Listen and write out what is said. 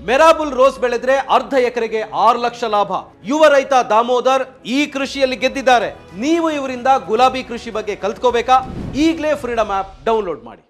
ಮೆರಾಬುಲ್ rose ಬೆಳೆದ್ರೆ ಅರ್ಧ ಎಕರೆಗೆ 6 ಲಕ್ಷ ಲಾಭ. ಯುವ ರೈತ ದಾಮೋದರ್ ಈ ಕೃಷಿಯಲ್ಲಿ ಗೆದ್ದಿದ್ದಾರೆ. ನೀವು ಇವರಿಂದ ಗುಲಾಬಿ ಕೃಷಿ ಬಗ್ಗೆ ಕಲ್ತ್ಕೋಬೇಕಾ? ಈಗಲೇ ಫ್ರೀಡಮ್ ಆಪ್ ಡೌನ್ಲೋಡ್ ಮಾಡಿ.